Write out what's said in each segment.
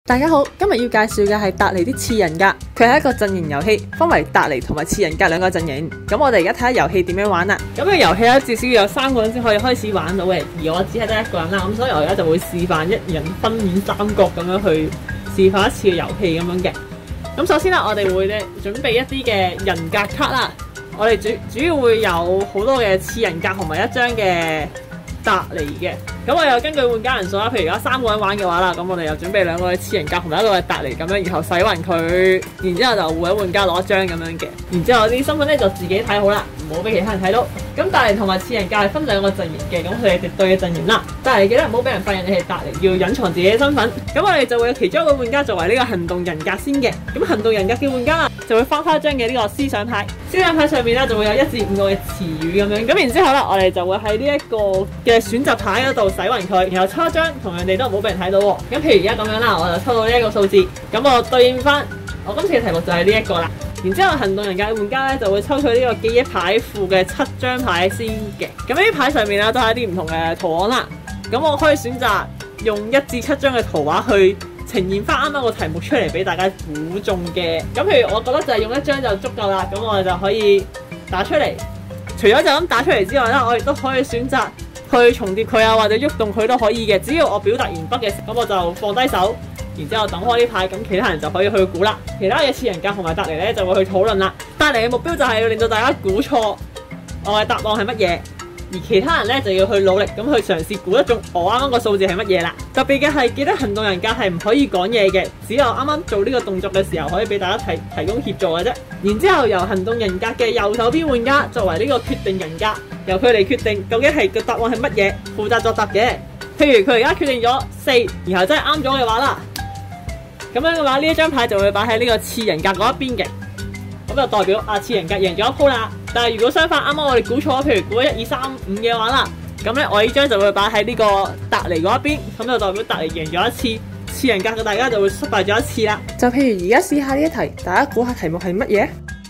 大家好，今日要介紹嘅係達尼啲次人格，佢係一個陣營遊戲，分為達尼同埋次人格兩個陣營。咁我哋而家睇下遊戲點樣玩啦。咁個遊戲咧至少要有3個人先可以開始玩到嘅，而我只係得1個人啦，咁所以我而家就會示範一人分演3角咁樣去示範一次嘅遊戲咁樣嘅。咁首先啦，我哋會咧準備一啲嘅人格卡啦，我哋主要會有好多嘅次人格同埋1張嘅達尼嘅。咁我又根據玩家人數啦，譬如而家3個人玩嘅話啦，咁我哋又準備2個嘅次人格同埋1個嘅達尼咁樣，然後洗勻佢，然之後就每一玩家攞1張咁樣嘅，然之後啲身份咧就自己睇好啦，唔好俾其他人睇到。咁達尼同埋次人格係分2個陣營嘅，咁佢哋敵對嘅陣營啦。達尼記得唔好俾人發現你係達尼，要隱藏自己嘅身份。咁我哋就會有其中1個玩家作為呢個行動人格先嘅。咁行動人格嘅玩家啦，就會翻開一張嘅呢個思想牌，思想牌上面咧就會有1至5個嘅詞語咁樣。咁然之後咧，我哋就會喺呢一個嘅選擇牌嗰度洗勻佢，然後抽1張同人哋都唔好俾人睇到喎。咁譬如而家咁樣啦，我就抽到呢一個數字，咁我對應翻我今次嘅題目就係呢一個啦。然之後行動人格嘅玩家咧就會抽取呢個記憶牌庫嘅7張牌先嘅。咁呢啲牌上面咧都係一啲唔同嘅圖案啦。咁我可以選擇用1至7張嘅圖畫去呈現翻啱啱個題目出嚟俾大家估中嘅。咁譬如我覺得就係用1張就足夠啦，咁我哋就可以打出嚟。除咗就咁打出嚟之外咧，我亦都可以選擇去重疊佢啊，或者喐動佢都可以嘅。只要我表達完畢嘅時候，咁我就放低手，然之後等開啲牌，咁其他人就可以去估啦。其他嘅次人格同埋達尼咧就會去討論啦。達尼嘅目標就係要令到大家估錯我嘅答案係乜嘢，而其他人咧就要去努力咁去嘗試估得中我啱啱個數字係乜嘢啦。特別嘅係記得行動人格係唔可以講嘢嘅，只有啱啱做呢個動作嘅時候可以俾大家提供協助嘅啫。然之後由行動人格嘅右手邊玩家作為呢個決定人格，由佢嚟決定究竟係個答案係乜嘢，負責作答嘅。譬如佢而家決定咗4，然後真係啱咗嘅話啦，咁樣嘅話呢一張牌就會擺喺呢個次人格嗰一邊嘅，咁就代表次人格贏咗一鋪啦。但係如果相反，啱啱我哋估錯，譬如估咗1、2、3、5嘅話啦，咁咧我呢張就會擺喺呢個達尼嗰一邊，咁就代表達尼贏咗一次，次人格嘅大家就會失敗咗一次啦。就譬如而家試下呢一題，大家估下題目係乜嘢？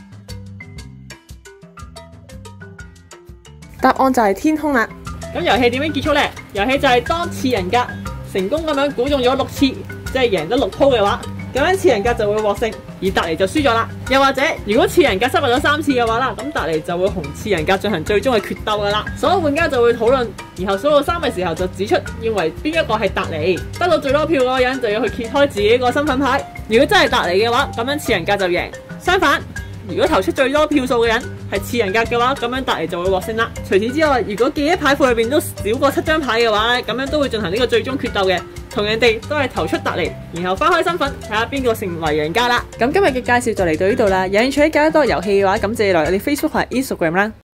答案就係天空啦。咁遊戲點樣結束呢？遊戲就係當次人格成功咁樣估中咗6次，即係贏得6鋪嘅話，咁樣次人格就會獲勝，而達尼就輸咗啦。又或者如果次人格失敗咗3次嘅話啦，咁達尼就會同次人格進行最終嘅決鬥噶啦。所有玩家就會討論，然後數到3嘅時候就指出認為邊一個係達尼，得到最多票嗰個人就要去揭開自己個身份牌。如果真係達尼嘅話，咁樣次人格就贏。相反，如果投出最多票數嘅人係次人格嘅話，咁樣達尼就會獲勝啦。除此之外，如果記憶牌庫裏邊都少過7張牌嘅話咧，咁樣都會進行呢個最終決鬥嘅。同樣地都係投出達尼，然後翻開身份睇下邊個成為贏家啦。咁今日嘅介紹就嚟到呢度啦。有興趣了解多遊戲嘅話，咁就嚟我哋 Facebook 同 Instagram 啦。